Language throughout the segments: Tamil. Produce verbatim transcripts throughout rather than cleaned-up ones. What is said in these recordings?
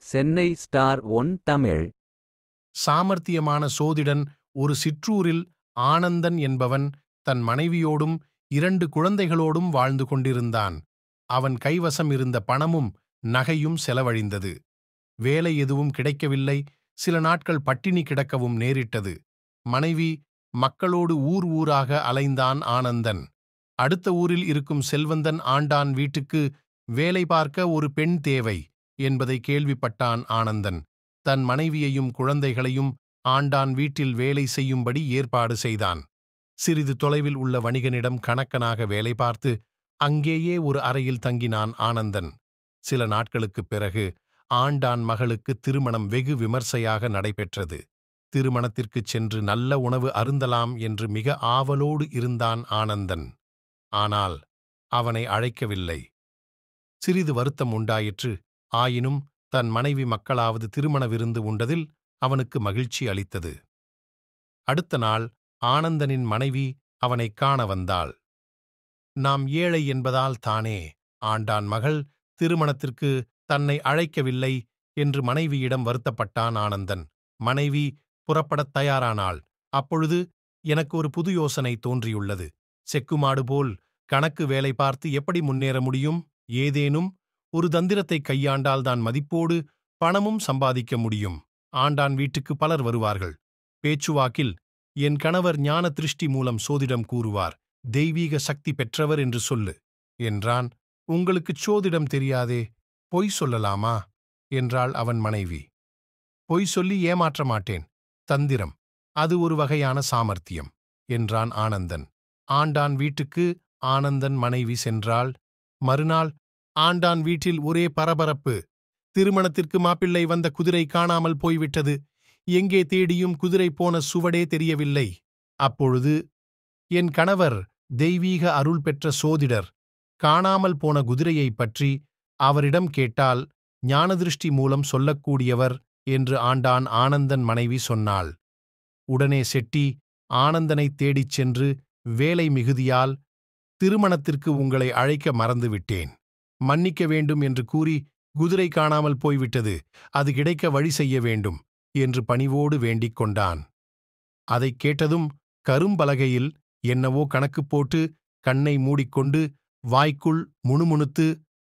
Chennai star one Tamil. சாமர்த்தியமான சோதிடன் ஒரு சிற்றூரில் ஆனந்தன் என்பவன் தன் மனைவியோடும் இரண்டு குழந்தைகளோடும் வாழ்ந்து கொண்டிருந்தான். அவன் கைவசம் இருந்த பணமும் நகையும் செலவழிந்தது. வேலை எதுவும் கிடைக்கவில்லை. சில நாட்கள் பட்டினி கிடக்கவும் நேரிட்டது. மனைவி மக்களோடு ஊர் ஊராக அலைந்தான் ஆனந்தன். அடுத்த ஊரில் இருக்கும் செல்வந்தன் ஆண்டான் வீட்டுக்கு வேலை பார்க்க ஒரு பெண் தேவை என்பதை கேள்விப்பட்டான் ஆனந்தன். தன் மனைவியையும் குழந்தைகளையும் ஆண்டான் வீட்டில் வேலை செய்யும்படி ஏற்பாடு செய்தான். சிறிது தொலைவில் உள்ள வணிகனிடம் கணக்கனாக வேலை பார்த்து அங்கேயே ஒரு அறையில் தங்கினான் ஆனந்தன். சில நாட்களுக்குப் பிறகு ஆண்டான் மகளுக்கு திருமணம் வெகு விமர்சையாக நடைபெற்றது. திருமணத்திற்குச் சென்று நல்ல உணவு அருந்தலாம் என்று மிக ஆவலோடு இருந்தான் ஆனந்தன். ஆனால் அவனை அழைக்கவில்லை. சிறிது வருத்தம் உண்டாயிற்று. ஆயினும் தன் மனைவி மக்களாவது திருமண விருந்து உண்டதில் அவனுக்கு மகிழ்ச்சி அளித்தது. அடுத்த நாள் ஆனந்தனின் மனைவி அவனைக் காண வந்தாள். நாம் ஏழை என்பதால் தானே ஆண்டான் மகள் திருமணத்திற்கு தன்னை அழைக்கவில்லை என்று மனைவியிடம் வருத்தப்பட்டான் ஆனந்தன். மனைவி புறப்படத் தயாரானாள். அப்பொழுது எனக்கு ஒரு புது யோசனை தோன்றியுள்ளது. செக்குமாடு போல் கணக்கு வேலை பார்த்து எப்படி முன்னேற முடியும்? ஏதேனும் ஒரு தந்திரத்தை கையாண்டால்தான் மதிப்போடு பணமும் சம்பாதிக்க முடியும். ஆண்டான் வீட்டுக்கு பலர் வருவார்கள். பேச்சுவாக்கில் என் கணவர் ஞான திருஷ்டி மூலம் சோதிடம் கூறுவார், தெய்வீக சக்தி பெற்றவர் என்று சொல்லு என்றான். உங்களுக்குச் சோதிடம் தெரியாதே, பொய் சொல்லலாமா என்றாள் அவன் மனைவி. பொய் சொல்லி ஏமாற்ற மாட்டேன். தந்திரம், அது ஒரு வகையான சாமர்த்தியம் என்றான் ஆனந்தன். ஆண்டான் வீட்டுக்கு ஆனந்தன் மனைவி சென்றாள். மறுநாள் ஆண்டான் வீட்டில் ஒரே பரபரப்பு. திருமணத்திற்கு மாப்பிள்ளை வந்த குதிரை காணாமல் போய்விட்டது. எங்கே தேடியும் குதிரை போன சுவடே தெரியவில்லை. அப்பொழுது என் கணவர் தெய்வீக அருள் பெற்ற சோதிடர் காணாமல் போன குதிரையைப் பற்றி அவரிடம் கேட்டால் ஞானதிருஷ்டி மூலம் சொல்லக்கூடியவர் என்று ஆண்டான் ஆனந்தன் மனைவி சொன்னாள். உடனே செட்டி ஆனந்தனைத் தேடிச் சென்று, வேலை மிகுதியால் திருமணத்திற்கு உங்களை அழைக்க மறந்துவிட்டேன், மன்னிக்க வேண்டும் என்று கூறி குதிரை காணாமல் போய்விட்டது, அது கிடைக்க வழி செய்ய வேண்டும் என்று பணிவோடு வேண்டிக் கொண்டான். அதைக் கேட்டதும் கரும்பலகையில் என்னவோ கணக்கு போட்டு கண்ணை மூடிக்கொண்டு வாய்க்குள் முணுமுணுத்து,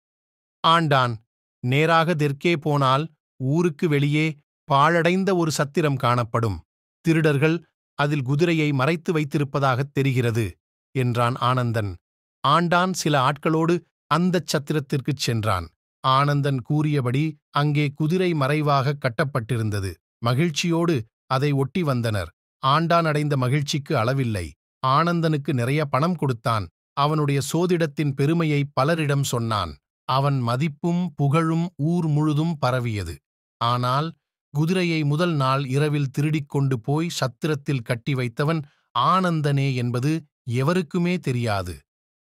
ஆண்டான், நேராக தெற்கே போனால் ஊருக்கு வெளியே பாழடைந்த ஒரு சத்திரம் காணப்படும். திருடர்கள் அதில் குதிரையை மறைத்து வைத்திருப்பதாகத் தெரிகிறது என்றான் ஆனந்தன். ஆண்டான் சில ஆட்களோடு அந்தச் சத்திரத்திற்குச் சென்றான். ஆனந்தன் கூறியபடி அங்கே குதிரை மறைவாக கட்டப்பட்டிருந்தது. மகிழ்ச்சியோடு அதை ஒட்டி வந்தனர். ஆண்டான் அடைந்த மகிழ்ச்சிக்கு அளவில்லை. ஆனந்தனுக்கு நிறைய பணம் கொடுத்தான். அவனுடைய சோதிடத்தின் பெருமையை பலரிடம் சொன்னான். அவன் மதிப்பும் புகழும் ஊர் முழுதும் பரவியது. ஆனால் குதிரையை முதல் நாள் இரவில் திருடிக் கொண்டு போய் சத்திரத்தில் கட்டி வைத்தவன் ஆனந்தனே என்பது எவருக்குமே தெரியாது.